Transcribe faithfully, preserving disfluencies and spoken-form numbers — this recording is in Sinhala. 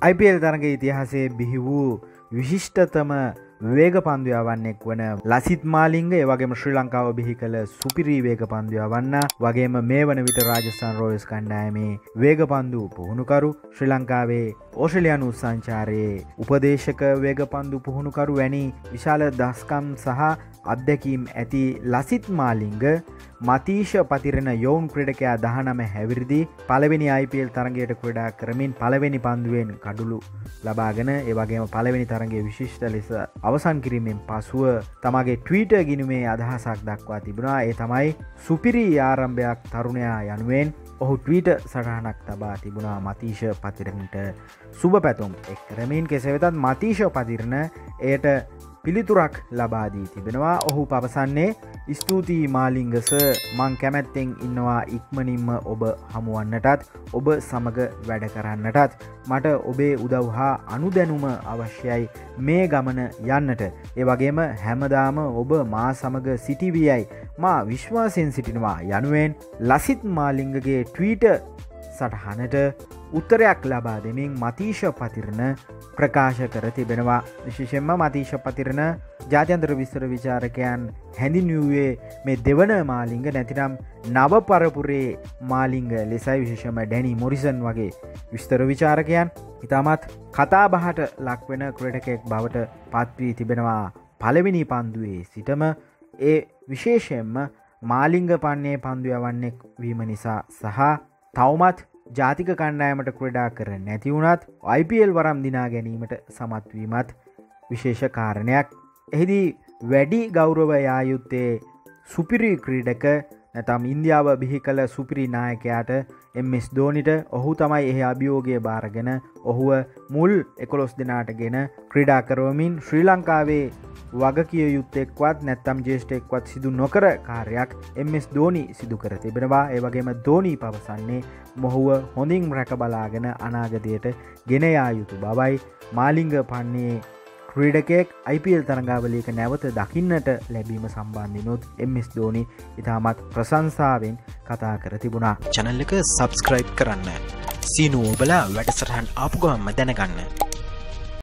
I P L තරගයේ ඉතිහාසයේ බිහි වූ විශිෂ්ටතම වේග පන්දු යවන්නෙක් වන ලසිත් මාලිංග ඒ වගේම ශ්‍රී ලංකාව බිහි කළ සුපිරි වේග පන්දු යවන්න වගේම මේ වන විට රාජස්ථාන් රොයල්ස් කණ්ඩායමේ වේග පන්දු පුහුණුකරු ශ්‍රී ලංකාවේ ඕස්ට්‍රේලියානු සංචාරයේ උපදේශක වේග පන්දු පුහුණුකරු වැනි විශාල දස්කම් සහ අත්දැකීම් ඇති ලසිත් මාලිංග මතීෂ පතිරණ යෝන් ක්‍රීඩකයා දහනව හැවිරිදි පළවෙනි I P L තරගයට ක්‍රීඩා කරමින් පළවෙනි පන්දුවෙන් කඩුළු ලබාගෙන ඒ වගේම පළවෙනි තරගයේ විශිෂ්ට ලෙස අවසන් කිරීමෙන් පසුව තමගේ ට්වීටර් ගිණුමේ අදහසක් දක්වා තිබුණා. ඒ තමයි සුපිරි ආරම්භයක් තරුණයා යනුවෙන් ඔහු ට්වීටර් සටහනක් තබා තිබුණා මතීෂ පතිරණට සුබ පැතුම් එක් කරමින්. කෙසේ වෙතත් මතීෂ පතිරණ එයට පිළිතුරක් ලබා දී තිබෙනවා. ඔහු පවසන්නේ ස්තුතියි මාලිංගස, මං කැමැත්තෙන් ඉන්නවා ඉක්මනින්ම ඔබ හමුවන්නටත් ඔබ සමග වැඩ කරන්නටත්. මට ඔබේ උදව් හා අනුදැනුම අවශ්‍යයි මේ ගමන යන්නට. ඒ වගේම හැමදාම ඔබ මා සමග සිටිවියයි මා විශ්වාසයෙන් සිටිනවා යනුවෙන් ලසිත් මාලිංගගේ ට්වීටර් සටහනට උත්තරයක් ලබා දෙමින් මතීෂ පතිරණ ප්‍රකාශ කර තිබෙනවා. විශේෂයෙන්ම මතීෂ පතිරණ ජාත්‍යන්තර විස්තර විචාරකයන් හැඳින්වුවේ මේ දෙවන මාලිංග නැතිනම් නව පරපුරේ මාලිංග ලෙසයි. විශේෂයෙන්ම ඩැනි මොරිසන් වගේ විස්තර විචාරකයන් ඉතාමත් කතා බහට ලක්වෙන ක්‍රීඩකයෙක් බවට පත් වී තිබෙනවා. පළවෙනි පන්දුවේ සිටම ඒ විශේෂයෙන්ම මාලිංග පන්නේ පන්දු යවන්නෙක් වීම නිසා සහ තවමත් ජාතික කණ්ඩායමට ක්‍රීඩා කර නැති වුණත් I P L වරම් දිනා ගැනීමට සමත් වීමත් විශේෂ කාරණයක්. එහිදී වැඩි ගෞරවය යා යුත්තේ සුපිරි ක්‍රීඩක නැත්නම් ඉන්දියාව බිහි කළ සුපිරි නායකයාට එම් එස් ධෝනිට. ඔහු තමයි එහි අභියෝගය බාරගෙන ඔහුව මුල් එකොළොස් දෙනාටගෙන ක්‍රීඩා කරවමින් ශ්‍රී ලංකාවේ වගකිය යුත්තෙක්වත් නැත්තම් ජේෂ්ඨයෙක්වත් සිදු නොකර කාර්යයක් එම් එස් ධෝනි සිදු කර තිබෙනවා. ඒ වගේම ධෝනි පවසන්නේ මොහුව හොඳින් රැක බලාගෙන අනාගතයට ගෙන යා යුතු බවයි. මාලිංග පන්නේ ක්‍රීඩකයෙක් I P L තරඟාවලියක නැවත දකින්නට ලැබීම සම්බන්ධිනොත් එම් එස් ධෝනි ඉතාමත් ප්‍රශංසාවෙන් කතා කර තිබුණා. channel එක subscribe කරන්න. සීනු ඔබලා වැඩසටහන් ආපු ගමන්ම දැනගන්න.